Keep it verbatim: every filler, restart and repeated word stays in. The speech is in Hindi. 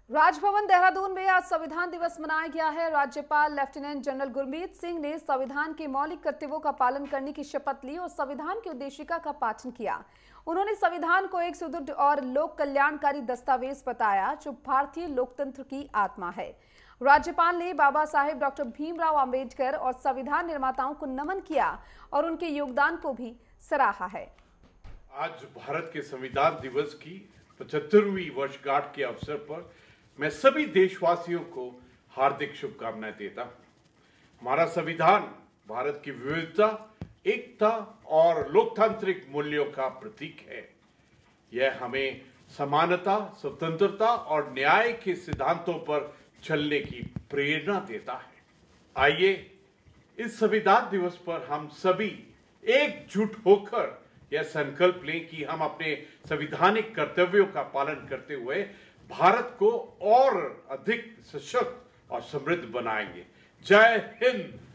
राजभवन देहरादून में आज संविधान दिवस मनाया गया है। राज्यपाल लेफ्टिनेंट जनरल गुरमीत सिंह ने संविधान के मौलिक कर्तव्यों का पालन करने की शपथ ली और संविधान की उद्देशिका का पाठन किया। उन्होंने संविधान को एक सुदृढ़ और लोक कल्याणकारी दस्तावेज बताया जो भारतीय लोकतंत्र की आत्मा है। राज्यपाल ने बाबा साहेब डॉक्टर भीमराव अंबेडकर और संविधान निर्माताओं को नमन किया और उनके योगदान को भी सराहा है। आज भारत के संविधान दिवस की पचहत्तरवीं वर्षगांठ के अवसर पर मैं सभी देशवासियों को हार्दिक शुभकामनाएं देता हूं। हमारा संविधान भारत की विविधता, एकता और लोकतांत्रिक मूल्यों का प्रतीक है। यह हमें समानता, स्वतंत्रता और न्याय के सिद्धांतों पर चलने की प्रेरणा देता है। आइए इस संविधान दिवस पर हम सभी एकजुट होकर यह संकल्प लें कि हम अपने संवैधानिक कर्तव्यों का पालन करते हुए भारत को और अधिक सशक्त और समृद्ध बनाएंगे। जय हिंद।